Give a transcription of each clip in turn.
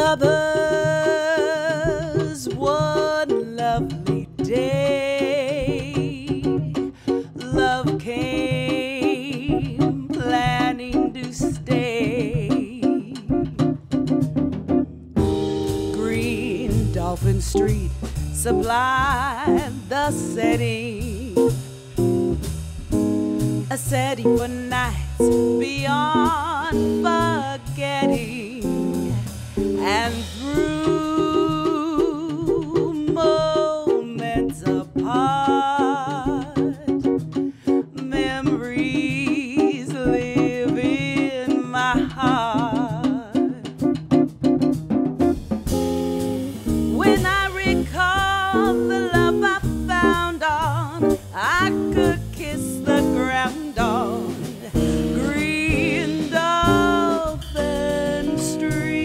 lovers one lovely day. Love came planning to stay. Green Dolphin Street supplied the setting, a setting for nights beyond forgetting. And through moments apart, memories live in my heart. When I recall the love I found on, I could kiss the ground on Green Dolphin Street.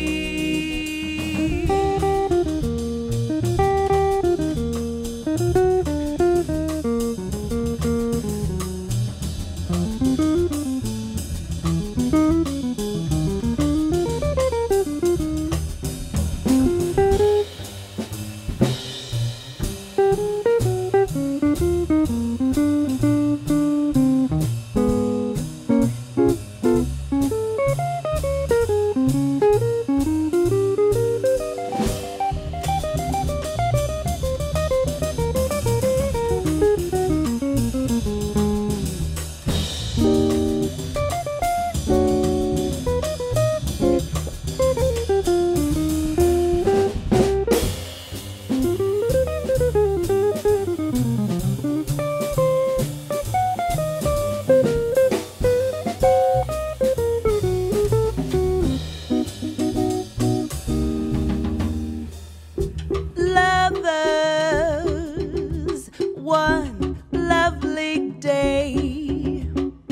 Lovers, one lovely day.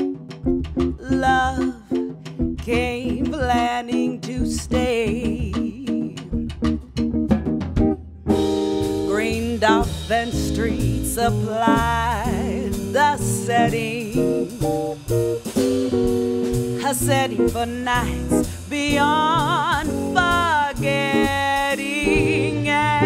Love came planning to stay. Green Dolphin Street supplied the setting, a setting for nights beyond forgetting.